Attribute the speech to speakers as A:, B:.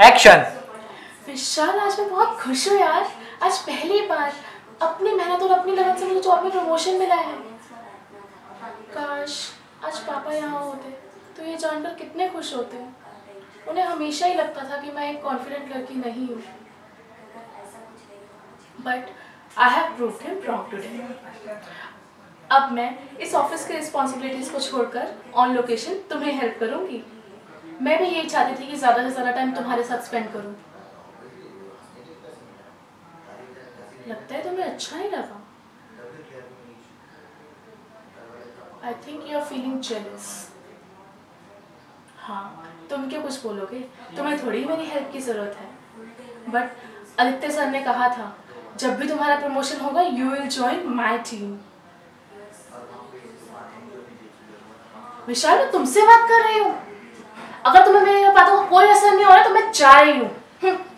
A: Action.
B: विशाल, आज मैं बहुत खुश हूँ यार। आज पहली बार अपनी मेहनत और अपनी लगन से मुझे जॉब में प्रमोशन मिला है। काश आज पापा यहाँ होते तो ये जानकर कितने खुश होते। उन्हें हमेशा ही लगता था कि मैं एक कॉन्फिडेंट लड़की नहीं हूँ, but I have proved him wrong today. अब मैं इस ऑफिस की रिस्पॉन्सिबिलिटीज को छोड़कर ऑन लोकेशन तुम्हें हेल्प करूँगी। मैं भी यही चाहती थी कि ज़्यादा से ज़्यादा टाइम तुम्हारे साथ स्पेंड करूँ। लगता है तुम्हें अच्छा ही लगा। I think you are feeling jealous. हाँ, तुम क्यों कुछ बोलोगे? तुम्हें थोड़ी मेरी हेल्प की ज़रूरत है। बट आदित्य सर ने कहा था जब भी तुम्हारा प्रमोशन होगा you will join my team. Vishal, मैं तुमसे बात कर रही हूँ। अगर तुम्हें मेरी बातों का कोई असर नहीं हो रहा तो मैं जा रही हूँ।